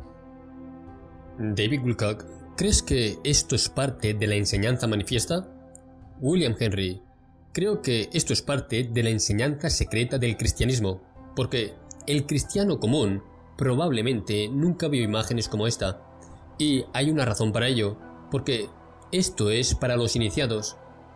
David Wilcock. ¿Crees que esto es parte de la enseñanza manifiesta? William Henry. Creo que esto es parte de la enseñanza secreta del cristianismo, porque el cristiano común probablemente nunca vio imágenes como esta, y hay una razón para ello, porque esto es para los iniciados.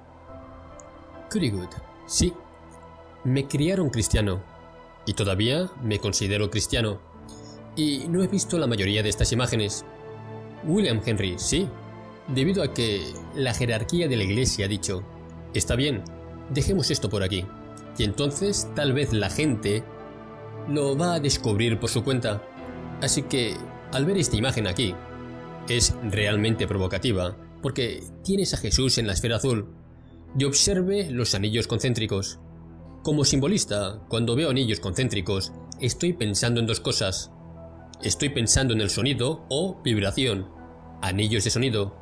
Currywood. Sí, me criaron cristiano, y todavía me considero cristiano, y no he visto la mayoría de estas imágenes. William Henry. Sí, debido a que la jerarquía de la iglesia ha dicho, está bien, dejemos esto por aquí, y entonces tal vez la gente lo va a descubrir por su cuenta. Así que, al ver esta imagen aquí, es realmente provocativa, porque tienes a Jesús en la esfera azul, y observe los anillos concéntricos. Como simbolista, cuando veo anillos concéntricos, estoy pensando en dos cosas. Estoy pensando en el sonido o vibración, anillos de sonido.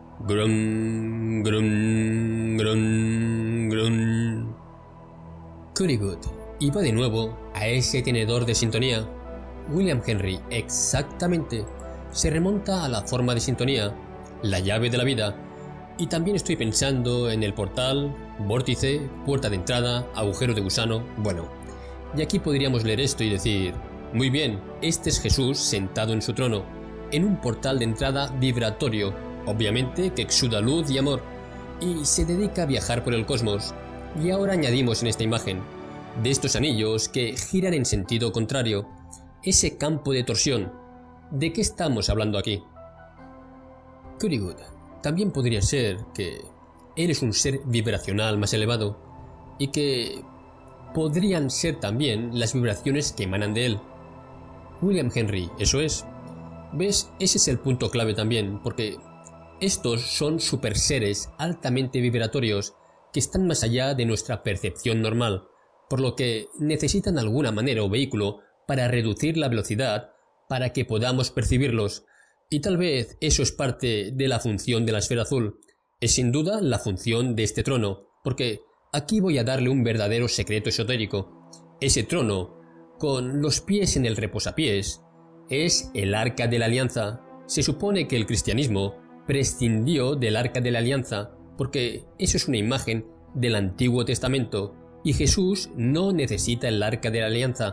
Grun, grun, grun, grun. Currywood. Y va de nuevo a ese tenedor de sintonía. William Henry. Exactamente. Se remonta a la forma de sintonía, la llave de la vida. Y también estoy pensando en el portal, vórtice, puerta de entrada, agujero de gusano. Bueno, y aquí podríamos leer esto y decir, muy bien, este es Jesús sentado en su trono, en un portal de entrada vibratorio, obviamente que exuda luz y amor, y se dedica a viajar por el cosmos. Y ahora añadimos en esta imagen, de estos anillos que giran en sentido contrario, ese campo de torsión. ¿De qué estamos hablando aquí? Currywood. También podría ser que él es un ser vibracional más elevado, y que podrían ser también las vibraciones que emanan de él. William Henry. Eso es. ¿Ves? Ese es el punto clave también, porque estos son superseres altamente vibratorios que están más allá de nuestra percepción normal, por lo que necesitan alguna manera o vehículo para reducir la velocidad para que podamos percibirlos, y tal vez eso es parte de la función de la esfera azul. Es sin duda la función de este trono, porque aquí voy a darle un verdadero secreto esotérico. Ese trono, con los pies en el reposapiés, es el Arca de la Alianza. Se supone que el cristianismo prescindió del Arca de la Alianza, porque eso es una imagen del Antiguo Testamento, y Jesús no necesita el Arca de la Alianza.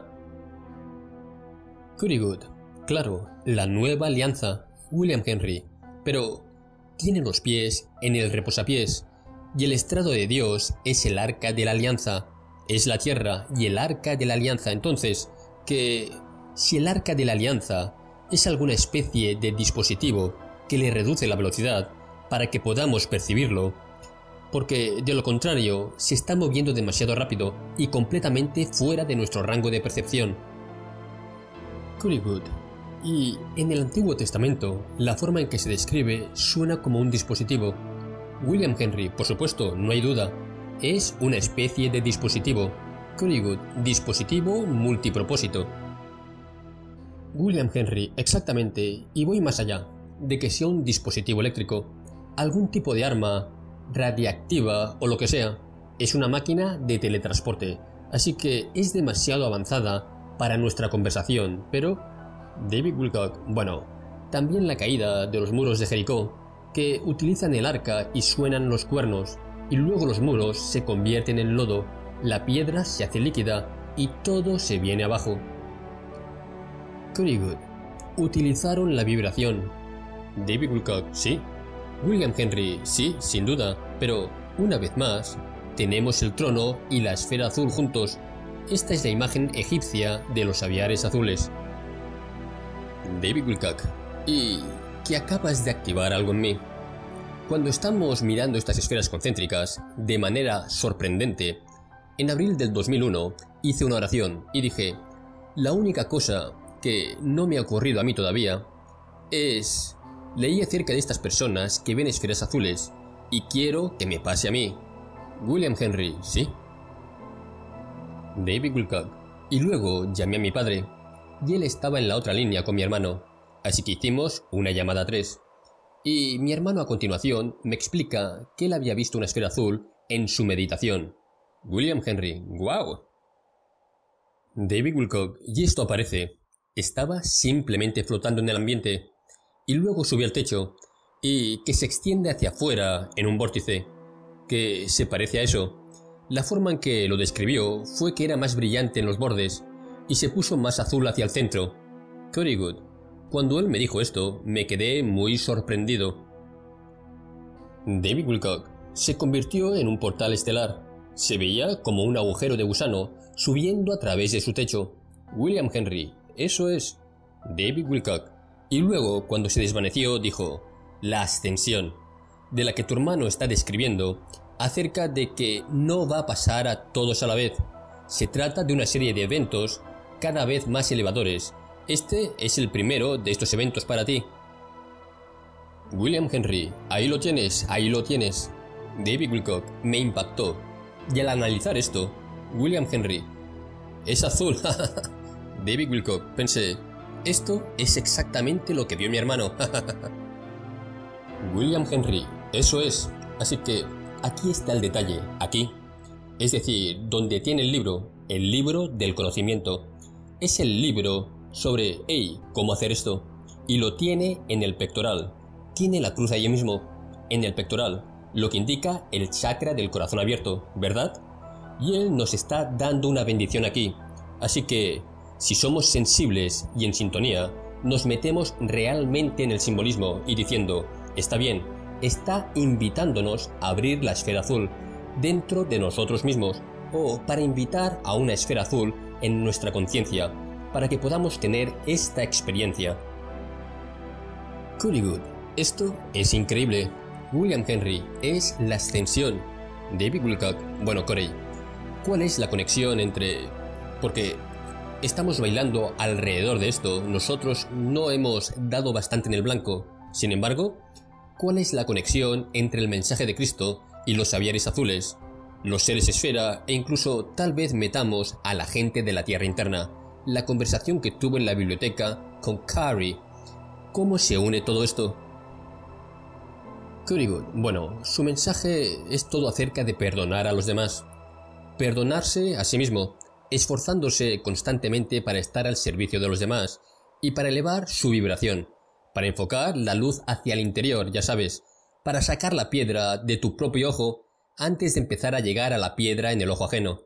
Currywood. Claro, la nueva alianza, William Henry, pero tiene los pies en el reposapiés, y el estrado de Dios es el Arca de la Alianza, es la tierra y el Arca de la Alianza. Entonces, que si el Arca de la Alianza es alguna especie de dispositivo que le reduce la velocidad para que podamos percibirlo, porque de lo contrario se está moviendo demasiado rápido y completamente fuera de nuestro rango de percepción. Currywood. Y en el Antiguo Testamento, la forma en que se describe suena como un dispositivo. William Henry, por supuesto, no hay duda, es una especie de dispositivo. Currywood. Dispositivo multipropósito. William Henry. Exactamente, y voy más allá, de que sea un dispositivo eléctrico, algún tipo de arma, radiactiva o lo que sea. Es una máquina de teletransporte, así que es demasiado avanzada para nuestra conversación, pero David Wilcock. Bueno, también la caída de los muros de Jericó, que utilizan el arca y suenan los cuernos, y luego los muros se convierten en lodo, la piedra se hace líquida y todo se viene abajo. Currywood. Utilizaron la vibración. David Wilcock. Sí. William Henry. Sí, sin duda, pero una vez más tenemos el trono y la esfera azul juntos. Esta es la imagen egipcia de los aviares azules. David Wilcock. Y que acabas de activar algo en mí. Cuando estamos mirando estas esferas concéntricas de manera sorprendente, en abril del 2001 hice una oración y dije, la única cosa que no me ha ocurrido a mí todavía es... Leí acerca de estas personas que ven esferas azules y quiero que me pase a mí. William Henry. Sí. David Wilcock. Y luego llamé a mi padre. y él estaba en la otra línea con mi hermano, así que hicimos una llamada a 3. Y mi hermano a continuación me explica que él había visto una esfera azul en su meditación. William Henry, ¡wow! David Wilcock, y esto aparece. Estaba simplemente flotando en el ambiente, y luego subió al techo, y que se extiende hacia afuera en un vórtice, que se parece a eso. La forma en que lo describió fue que era más brillante en los bordes, y se puso más azul hacia el centro. Currywood. Cuando él me dijo esto, me quedé muy sorprendido. David Wilcock se convirtió en un portal estelar. Se veía como un agujero de gusano subiendo a través de su techo. William Henry, eso es. David Wilcock. Y luego, cuando se desvaneció, dijo: la ascensión, de la que tu hermano está describiendo, acerca de que no va a pasar a todos a la vez. Se trata de una serie de eventos cada vez más elevadores. Este es el primero de estos eventos para ti. William Henry, ahí lo tienes, ahí lo tienes. David Wilcock me impactó. Y al analizar esto, William Henry, es azul. David Wilcock, pensé, esto es exactamente lo que vio mi hermano. William Henry, eso es. Así que aquí está el detalle, aquí. Es decir, donde tiene el libro del conocimiento. Es el libro sobre, cómo hacer esto. Y lo tiene en el pectoral. Tiene la cruz allí mismo, en el pectoral, lo que indica el chakra del corazón abierto, ¿verdad? Y él nos está dando una bendición aquí. Así que, si somos sensibles y en sintonía, nos metemos realmente en el simbolismo y diciendo, está bien, está invitándonos a abrir la esfera azul dentro de nosotros mismos, o para invitar a una esfera azul en nuestra conciencia, para que podamos tener esta experiencia. Currywood, esto es increíble. William Henry, es la ascensión. David Wilcock, bueno, Corey, ¿cuál es la conexión entre...? Porque estamos bailando alrededor de esto, nosotros no hemos dado bastante en el blanco. Sin embargo, ¿cuál es la conexión entre el mensaje de Cristo y los sabiares azules, los seres esfera e incluso tal vez metamos a la gente de la Tierra interna? La conversación que tuvo en la biblioteca con Carrie. ¿Cómo se une todo esto? Currywood, bueno, su mensaje es todo acerca de perdonar a los demás. Perdonarse a sí mismo, esforzándose constantemente para estar al servicio de los demás y para elevar su vibración, para enfocar la luz hacia el interior, ya sabes, para sacar la piedra de tu propio ojo antes de empezar a llegar a la piedra en el ojo ajeno.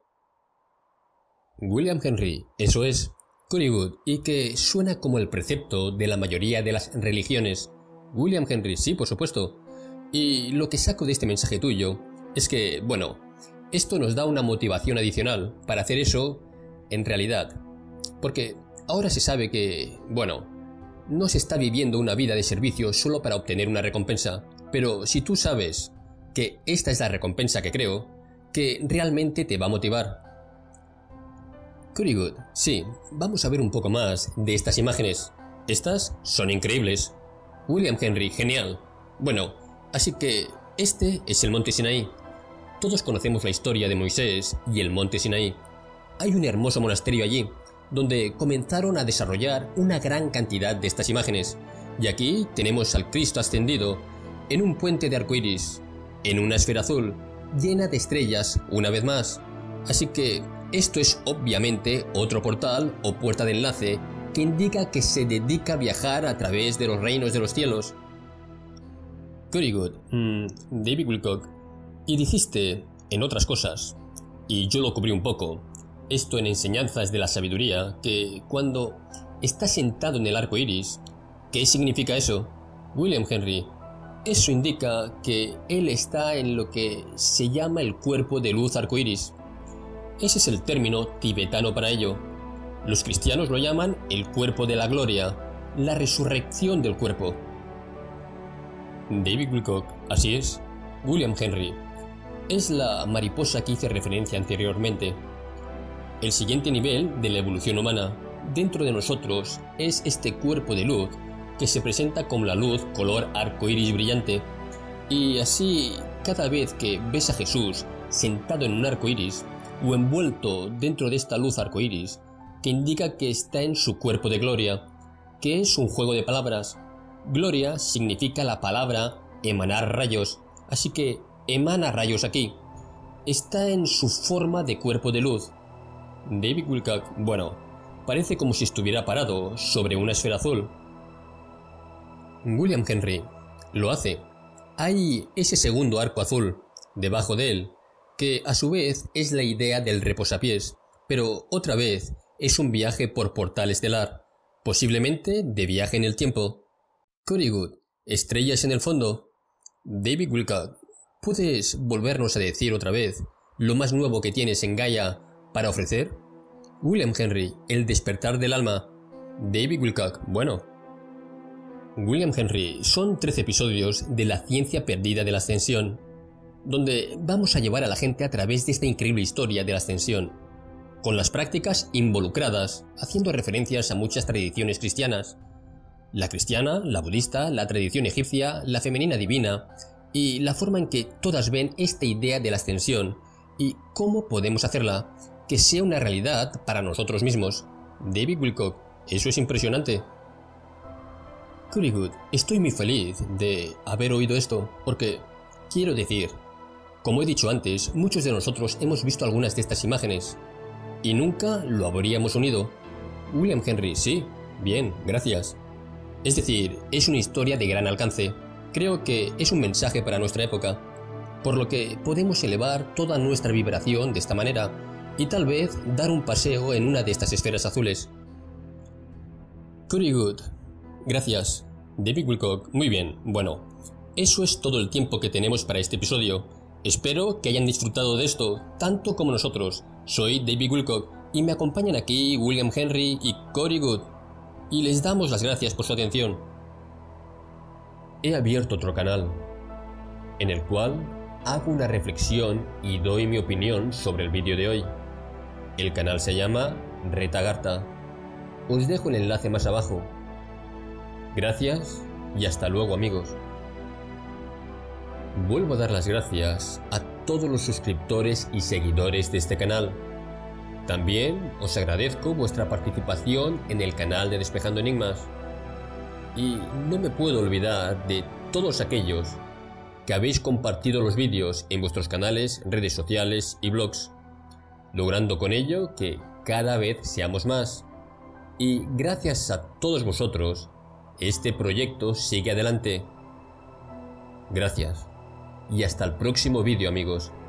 William Henry, eso es. Currywood, y que suena como el precepto de la mayoría de las religiones. William Henry, sí, por supuesto. Y lo que saco de este mensaje tuyo es que, bueno, esto nos da una motivación adicional para hacer eso en realidad. Porque ahora se sabe que, bueno, no se está viviendo una vida de servicio solo para obtener una recompensa. Pero si tú sabes que esta es la recompensa que creo, que realmente te va a motivar. Currywood, sí, vamos a ver un poco más de estas imágenes. Estas son increíbles. William Henry, genial. Bueno, así que este es el monte Sinaí. Todos conocemos la historia de Moisés y el monte Sinaí. Hay un hermoso monasterio allí, donde comenzaron a desarrollar una gran cantidad de estas imágenes. Y aquí tenemos al Cristo ascendido, en un puente de arcoíris, en una esfera azul, llena de estrellas, una vez más. Así que esto es obviamente otro portal o puerta de enlace que indica que se dedica a viajar a través de los reinos de los cielos. Currywood, David Wilcock, y dijiste en otras cosas, y yo lo cubrí un poco, esto en enseñanzas de la sabiduría, que cuando está sentado en el arco iris, ¿qué significa eso? William Henry, eso indica que él está en lo que se llama el cuerpo de luz arcoíris. Ese es el término tibetano para ello. Los cristianos lo llaman el cuerpo de la gloria, la resurrección del cuerpo. David Wilcock, así es. William Henry, es la mariposa que hice referencia anteriormente. El siguiente nivel de la evolución humana dentro de nosotros es este cuerpo de luz que se presenta como la luz color arcoíris brillante. Y así, cada vez que ves a Jesús sentado en un arcoíris o envuelto dentro de esta luz arcoíris, que indica que está en su cuerpo de gloria, que es un juego de palabras. Gloria significa la palabra emanar rayos, así que emana rayos aquí. Está en su forma de cuerpo de luz. David Wilcock, bueno, parece como si estuviera parado sobre una esfera azul. William Henry lo hace. Hay ese segundo arco azul debajo de él, que a su vez es la idea del reposapiés, pero otra vez es un viaje por portal estelar, posiblemente de viaje en el tiempo. Coreywood, estrellas en el fondo. David Wilcock, ¿puedes volvernos a decir otra vez lo más nuevo que tienes en Gaia para ofrecer? William Henry, el despertar del alma. David Wilcock, bueno. William Henry, son 13 episodios de la ciencia perdida de la ascensión, donde vamos a llevar a la gente a través de esta increíble historia de la ascensión, con las prácticas involucradas, haciendo referencias a muchas tradiciones cristianas. La cristiana, la budista, la tradición egipcia, la femenina divina, y la forma en que todas ven esta idea de la ascensión, y cómo podemos hacerla que sea una realidad para nosotros mismos. David Wilcock, eso es impresionante. Coreywood, estoy muy feliz de haber oído esto, porque, quiero decir, como he dicho antes, muchos de nosotros hemos visto algunas de estas imágenes, y nunca lo habríamos unido. William Henry, sí, bien, gracias. Es decir, es una historia de gran alcance. Creo que es un mensaje para nuestra época, por lo que podemos elevar toda nuestra vibración de esta manera, y tal vez dar un paseo en una de estas esferas azules. Coreywood, gracias. David Wilcock, muy bien, bueno, eso es todo el tiempo que tenemos para este episodio. Espero que hayan disfrutado de esto, tanto como nosotros. Soy David Wilcock, y me acompañan aquí William Henry y Coreywood, y les damos las gracias por su atención. He abierto otro canal, en el cual hago una reflexión y doy mi opinión sobre el vídeo de hoy. El canal se llama Retagarta. Os dejo el enlace más abajo. Gracias y hasta luego, amigos. Vuelvo a dar las gracias a todos los suscriptores y seguidores de este canal. También os agradezco vuestra participación en el canal de Despejando Enigmas. Y no me puedo olvidar de todos aquellos que habéis compartido los vídeos en vuestros canales, redes sociales y blogs, logrando con ello que cada vez seamos más. Y gracias a todos vosotros, este proyecto sigue adelante. Gracias. Y hasta el próximo vídeo, amigos.